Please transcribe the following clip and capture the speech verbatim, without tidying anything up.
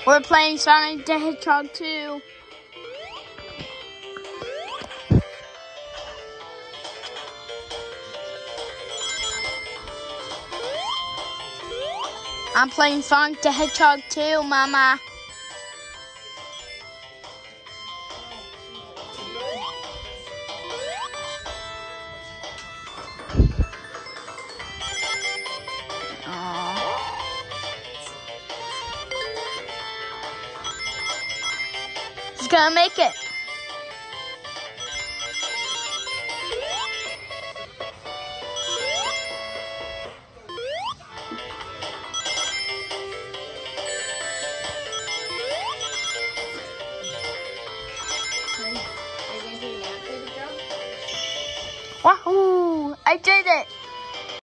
We're playing Sonic the Hedgehog two. I'm playing Sonic the Hedgehog two, Mama. He's gonna make it. Wahoo! I did it!